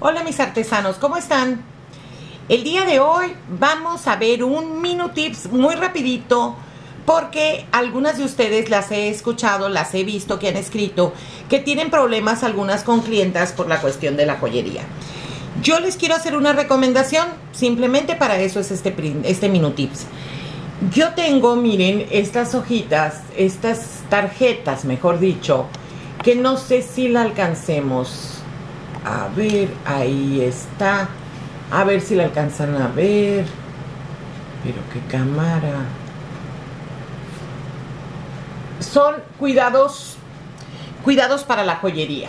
Hola mis artesanos, ¿cómo están? El día de hoy vamos a ver un tips muy rapidito porque algunas de ustedes las he escuchado, las he visto que han escrito que tienen problemas algunas con clientas por la cuestión de la joyería. Yo les quiero hacer una recomendación, simplemente para eso es este tips. Yo tengo, miren, estas hojitas, estas tarjetas, mejor dicho, que no sé si la alcancemos. A ver, ahí está. A ver si la alcanzan a ver. Pero qué cámara. Son cuidados para la joyería.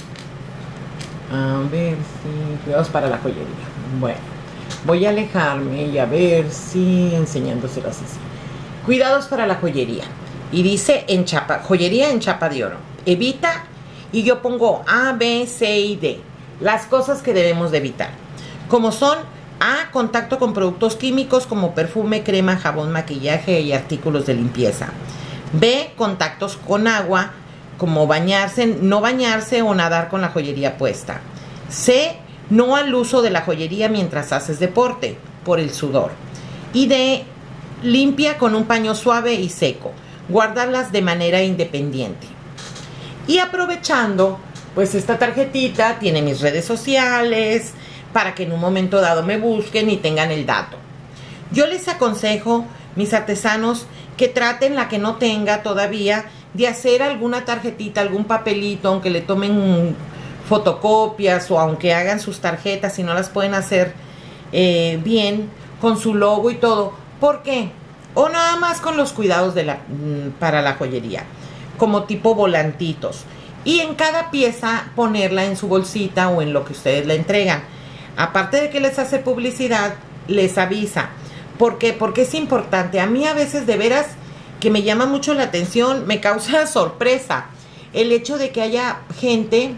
A ver si... Cuidados para la joyería. Bueno, voy a alejarme y a ver si enseñándoselas así. Cuidados para la joyería. Y dice en chapa, joyería en chapa de oro. Evita, y yo pongo A, B, C y D. Las cosas que debemos de evitar. Como son A, contacto con productos químicos como perfume, crema, jabón, maquillaje y artículos de limpieza. B, contactos con agua, como bañarse, no bañarse o nadar con la joyería puesta. C, no al uso de la joyería mientras haces deporte, por el sudor. Y D, limpia con un paño suave y seco. Guardarlas de manera independiente. Y aprovechando, pues esta tarjetita tiene mis redes sociales para que en un momento dado me busquen y tengan el dato. Yo les aconsejo, mis artesanos, que traten la que no tenga todavía de hacer alguna tarjetita, algún papelito, aunque le tomen fotocopias o aunque hagan sus tarjetas y no las pueden hacer bien con su logo y todo. ¿Por qué? O nada más con los cuidados para la joyería, como tipo volantitos. Y en cada pieza ponerla en su bolsita o en lo que ustedes le entregan. Aparte de que les hace publicidad, les avisa. ¿Por qué? Porque es importante. A mí a veces de veras que me llama mucho la atención, me causa sorpresa el hecho de que haya gente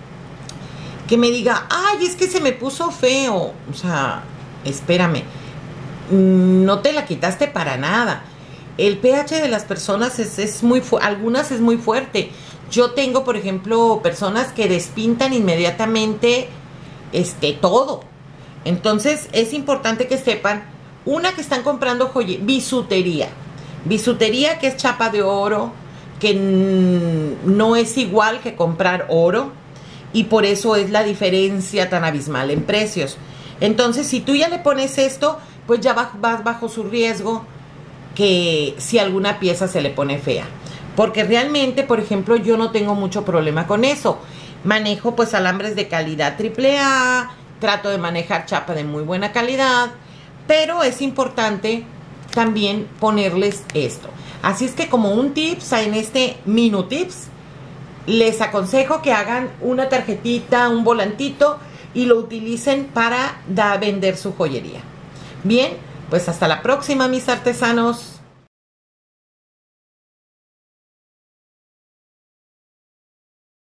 que me diga, ay, es que se me puso feo. O sea, espérame, no te la quitaste para nada. El pH de las personas es muy fuerte, algunas es muy fuerte. Yo tengo, por ejemplo, personas que despintan inmediatamente todo. Entonces, es importante que sepan, una, que están comprando bisutería. Bisutería que es chapa de oro, que no es igual que comprar oro. Y por eso es la diferencia tan abismal en precios. Entonces, si tú ya le pones esto, pues ya vas bajo su riesgo que si alguna pieza se le pone fea. Porque realmente, por ejemplo, yo no tengo mucho problema con eso. Manejo pues alambres de calidad AAA, trato de manejar chapa de muy buena calidad, pero es importante también ponerles esto. Así es que como un tips en este tips, les aconsejo que hagan una tarjetita, un volantito y lo utilicen para vender su joyería. Bien, pues hasta la próxima, mis artesanos.